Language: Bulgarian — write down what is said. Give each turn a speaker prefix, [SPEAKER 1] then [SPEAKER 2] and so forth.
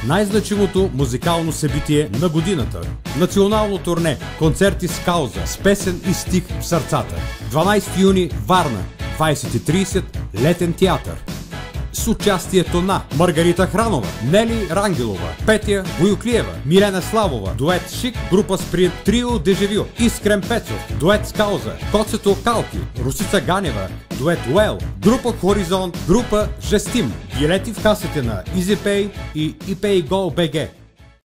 [SPEAKER 1] най-значимото музикално събитие на годината. Национално турне, концерти с кауза, с песен и стих в сърцата. 12 юни Варна, 20:30 Летен театър. С участието на Маргарита Хранова, Нели Рангелова, Петя Боюклиева, Милена Славова, дует Шик, група Спринт, трио Дежавю, Искрен Пецов, дует с кауза, Коцето Калки, Русица Ганева, дует Уел, група Хоризонт, група Жестим. Билети в касите на EasyPay и ePayGo.bg.